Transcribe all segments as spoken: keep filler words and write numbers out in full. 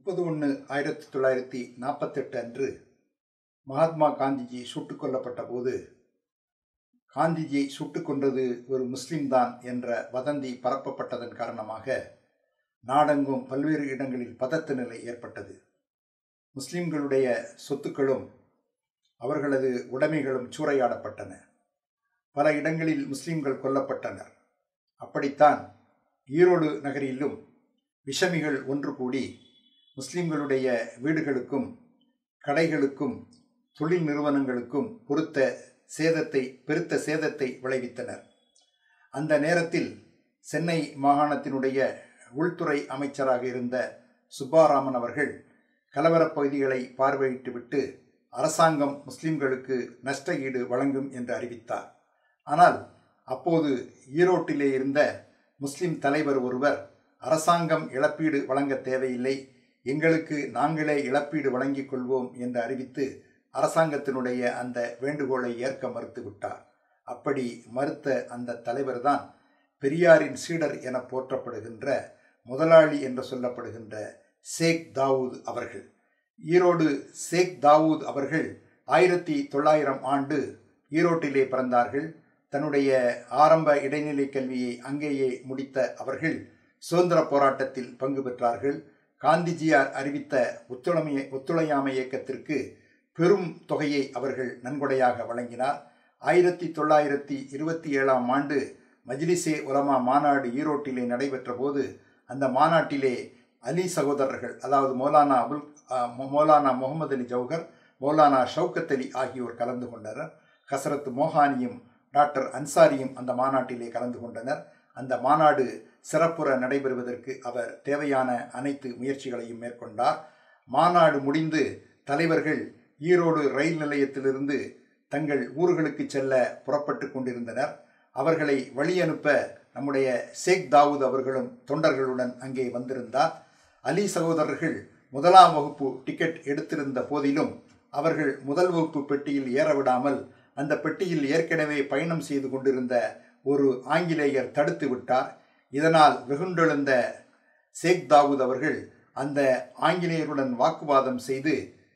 முப்பது ஒன்று ஆயிரத்தி தொள்ளாயிரத்தி நாற்பத்தெட்டு அன்று மகாத்மா காந்திஜி சுட்டுக் கொல்லப்பட்ட போது காந்திஜியை சுட்டுக் கொன்றது ஒரு முஸ்லிம்தான் என்ற வதந்தி பரப்பப்பட்டதன் காரணமாக நாடெங்கும் பல்வேறு இடங்களில் பதத்த நிலை ஏற்பட்டது. முஸ்லிம்களுடைய சொத்துக்களும் அவர்களது உடைமைகளும் சூறையாடப்பட்டன. பல இடங்களில் முஸ்லிம்கள் கொல்லப்பட்டனர். அப்படித்தான் ஈரோடு நகரிலும் விஷமிகள் ஒன்று கூடி முஸ்லிம்களுடைய வீடுகளுக்கும் கடைகளுக்கும் தொழில் நிறுவனங்களுக்கும் பொறுத்த சேதத்தை பெருத்த சேதத்தை விளைவித்தனர். அந்த நேரத்தில் சென்னை மாகாணத்தினுடைய உள்துறை அமைச்சராக இருந்த சுப்பாராமன் அவர்கள் கலவரப் பகுதிகளை பார்வையிட்டுவிட்டு அரசாங்கம் முஸ்லிம்களுக்கு நஷ்ட ஈடு வழங்கும் என்று அறிவித்தார். ஆனால் அப்போது ஈரோட்டிலே இருந்த முஸ்லிம் தலைவர் ஒருவர் அரசாங்கம் இழப்பீடு வழங்க தேவையில்லை, எங்களுக்கு நாங்களே இழப்பீடு வழங்கிக் கொள்வோம் என்று அறிவித்து அரசாங்கத்தினுடைய அந்த வேண்டுகோளை ஏற்க மறுத்துவிட்டார். அப்படி மறுத்த அந்த தலைவர்தான் பெரியாரின் சீடர் என போற்றப்படுகின்ற முதலாளி என்று சொல்லப்படுகின்ற ஷேக் தாவூத் அவர்கள். ஈரோடு ஷேக் தாவூத் அவர்கள் ஆயிரத்தி தொள்ளாயிரம் ஆண்டு ஈரோட்டிலே பிறந்தார்கள். தன்னுடைய ஆரம்ப இடைநிலை கல்வியை அங்கேயே முடித்த அவர்கள் சுதந்திர போராட்டத்தில் பங்கு பெற்றார்கள். காந்திஜியார் அறிவித்த ஒத்துழைமை ஒத்துழையாமை இயக்கத்திற்கு பெரும் தொகையை அவர்கள் நன்கொடையாக வழங்கினார். ஆயிரத்தி தொள்ளாயிரத்தி இருபத்தி ஏழாம் ஆண்டு மஜ்லிஸே உலமா மாநாடு ஈரோட்டிலே நடைபெற்ற போது அந்த மாநாட்டிலே அலி சகோதரர்கள், அதாவது மௌலானா அபுல் மௌலானா முகமது அலி ஜௌஹர், மௌலானா ஷவுக்கத் அலி ஆகியோர் கலந்து கொண்டனர். ஹசரத் மோஹானியும் டாக்டர் அன்சாரியும் அந்த மாநாட்டிலே கலந்து கொண்டனர். அந்த மாநாடு சிறப்புற நடைபெறுவதற்கு அவர் தேவையான அனைத்து முயற்சிகளையும் மேற்கொண்டார். மாநாடு முடிந்து தலைவர்கள் ஈரோடு ரயில் நிலையத்திலிருந்து தங்கள் ஊர்களுக்கு செல்ல புறப்பட்டு கொண்டிருந்தனர். அவர்களை வழி அனுப்ப நம்முடைய ஷேக் தாவூத் அவர்களும் தொண்டர்களுடன் அங்கே வந்திருந்தார். அலி சகோதரர்கள் முதலாம் வகுப்பு டிக்கெட் எடுத்திருந்த போதிலும் அவர்கள் முதல் வகுப்பு பெட்டியில் ஏற விடாமல் அந்த பெட்டியில் ஏற்கனவே பயணம் செய்து கொண்டிருந்த ஒரு ஆங்கிலேயர் தடுத்து விட்டார். இதனால் வெகுண்டெழுந்த ஷேக் தாவூத் அவர்கள் அந்த ஆங்கிலேயருடன் வாக்குவாதம் செய்து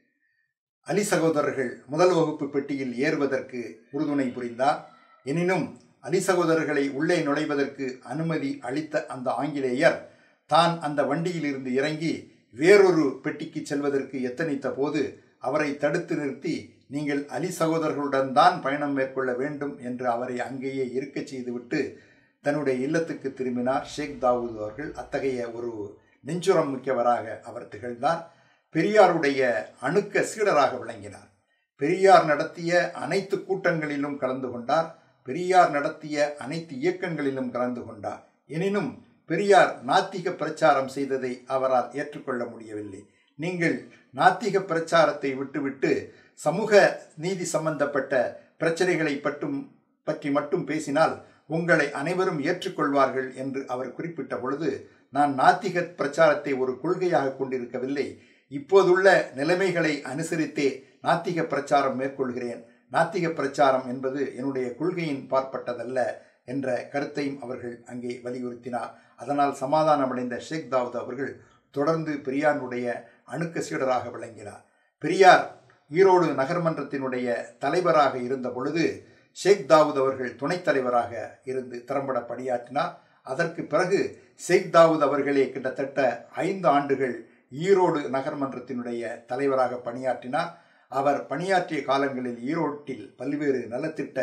அலி சகோதரர்கள் முதல் வகுப்பு பெட்டியில் ஏறுவதற்கு உறுதுணை புரிந்தார். எனினும் அலி சகோதரர்களை உள்ளே நுழைவதற்கு அனுமதி அளித்த அந்த ஆங்கிலேயர் தான் அந்த வண்டியில் இருந்து இறங்கி வேறொரு பெட்டிக்கு செல்வதற்கு எத்தனித்த போது அவரை தடுத்து நிறுத்தி, நீங்கள் அலி சகோதரர்களுடன் தான் பயணம் மேற்கொள்ள வேண்டும் என்று அவரை அங்கேயே இருக்க செய்துவிட்டு தன்னுடைய இல்லத்துக்கு திரும்பினார் ஷேக் தாவூத் அவர்கள். அத்தகைய ஒரு நெஞ்சுரம் மிக்கவராக அவர் திகழ்ந்தார். பெரியாருடைய அணுக்க சீடராக விளங்கினார். பெரியார் நடத்திய அனைத்து கூட்டங்களிலும் கலந்து கொண்டார். பெரியார் நடத்திய அனைத்து இயக்கங்களிலும் கலந்து கொண்டார். எனினும் பெரியார் நாத்திக பிரச்சாரம் செய்ததை அவரால் ஏற்றுக்கொள்ள முடியவில்லை. நீங்கள் நாத்திக பிரச்சாரத்தை விட்டுவிட்டு சமூக நீதி சம்பந்தப்பட்ட பிரச்சனைகளை பற்றும் பற்றி மட்டும் பேசினால் உங்களை அனைவரும் ஏற்றுக்கொள்வார்கள் என்று அவர் குறிப்பிட்ட பொழுது, நான் நாத்திக பிரச்சாரத்தை ஒரு கொள்கையாக கொண்டிருக்கவில்லை, இப்போதுள்ள நிலைமைகளை அனுசரித்தே நாத்திக பிரச்சாரம் மேற்கொள்கிறேன். நாத்திக பிரச்சாரம் என்பது என்னுடைய கொள்கையின் பார்ப்பட்டதல்ல என்ற கருத்தையும் அவர்கள் அங்கே வலியுறுத்தினார். அதனால் சமாதானமடைந்த ஷேக் தாவூத் அவர்கள் தொடர்ந்து பெரியாருடைய அணுக்க சீடராக விளங்கினார். பெரியார் ஈரோடு நகர்மன்றத்தினுடைய தலைவராக இருந்த பொழுது ஷேக் தாவூத் அவர்கள் துணைத் தலைவராக இருந்து திறம்பட பணியாற்றினார். அதற்கு பிறகு ஷேக் தாவூத் அவர்களே கிட்டத்தட்ட ஐந்து ஆண்டுகள் ஈரோடு நகர்மன்றத்தினுடைய தலைவராக பணியாற்றினார். அவர் பணியாற்றிய காலங்களில் ஈரோட்டில் பல்வேறு நலத்திட்ட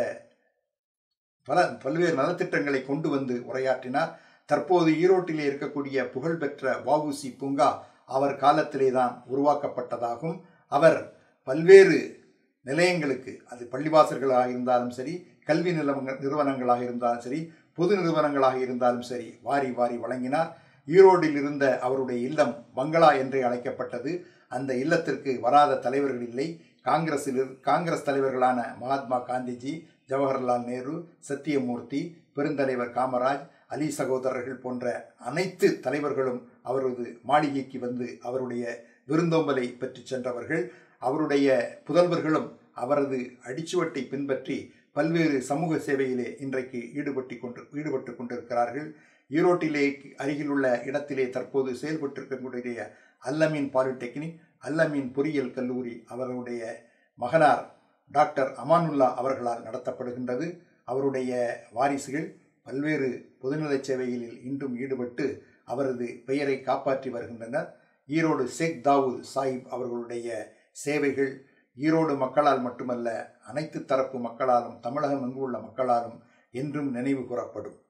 பல பல்வேறு நலத்திட்டங்களை கொண்டு வந்து உரையாற்றினார். தற்போது ஈரோட்டிலே இருக்கக்கூடிய புகழ்பெற்ற வஉசி பூங்கா அவர் காலத்திலே தான் உருவாக்கப்பட்டதாகும். அவர் பல்வேறு நிலையங்களுக்கு, அது பள்ளிவாசல்களாக இருந்தாலும் சரி, கல்வி நில நிறுவனங்களாக இருந்தாலும் சரி, பொது நிறுவனங்களாக இருந்தாலும் சரி, வாரி வாரி வழங்கினார். ஈரோடில் இருந்த அவருடைய இல்லம் பங்களா என்றே அழைக்கப்பட்டது. அந்த இல்லத்திற்கு வராத தலைவர்கள் இல்லை. காங்கிரஸில் காங்கிரஸ் தலைவர்களான மகாத்மா காந்திஜி, ஜவஹர்லால் நேரு, சத்தியமூர்த்தி, பெருந்தலைவர் காமராஜ், அலி சகோதரர்கள் போன்ற அனைத்து தலைவர்களும் அவரது மாளிகைக்கு வந்து அவருடைய விருந்தோம்பலை பெற்று சென்றவர்கள். அவருடைய புதல்வர்களும் அவரது அடிச்சுவட்டை பின்பற்றி பல்வேறு சமூக சேவையிலே இன்றைக்கு ஈடுபட்டு கொண்டு ஈடுபட்டு கொண்டிருக்கிறார்கள். ஈரோட்டிலே அருகிலுள்ள இடத்திலே தற்போது செயல்பட்டிருக்கக்கூடிய அல்-அமீன் பாலிடெக்னிக், அல்-அமீன் பொறியியல் கல்லூரி அவர்களுடைய மகனார் டாக்டர் அமானுல்லா அவர்களால் நடத்தப்படுகின்றது. அவருடைய வாரிசுகள் பல்வேறு பொதுநலச் சேவைகளில் இன்றும் ஈடுபட்டு அவரது பெயரை காப்பாற்றி வருகின்றனர். ஈரோடு ஷேக் தாவூத் சாஹிப் அவர்களுடைய சேவைகள் ஈரோடு மக்களால் மட்டுமல்ல, அனைத்து தரப்பு மக்களாலும், தமிழகம் எங்கு உள்ள மக்களாலும் என்றும் நினைவு கூறப்படும்.